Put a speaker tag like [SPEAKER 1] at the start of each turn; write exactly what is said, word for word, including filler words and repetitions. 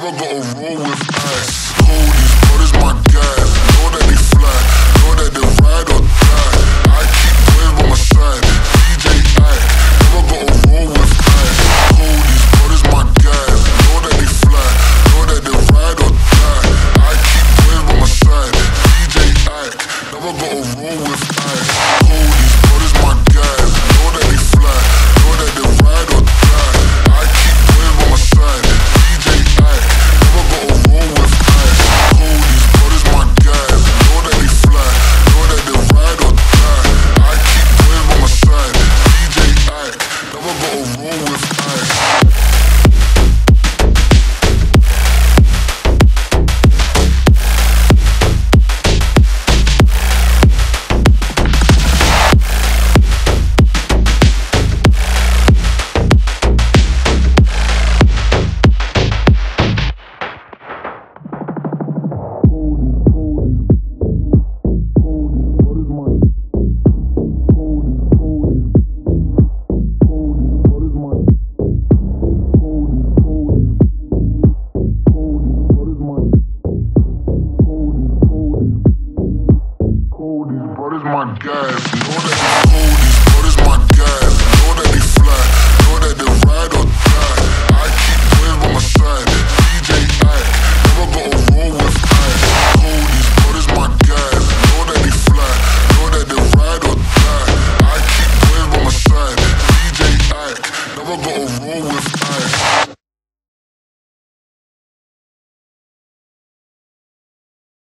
[SPEAKER 1] never gotta roll with ice. Codies, what is my guys? Know that they fly, know that they ride or die. I keep boys by my side. D J, I never gotta roll with ice. Codies, what is my guys? Know that they fly, know that they ride or die. I keep boys by my side. D J, I never gotta roll with ice. Codies, what is my guys? Know that they fly, know that they ride or die. I keep boys by my side. D J, I never gotta roll with ice. Codies, what is my guys? Know that they fly, know that they ride or die. I keep boys by my side. D J, I never gotta roll with ice. Never gotta roll with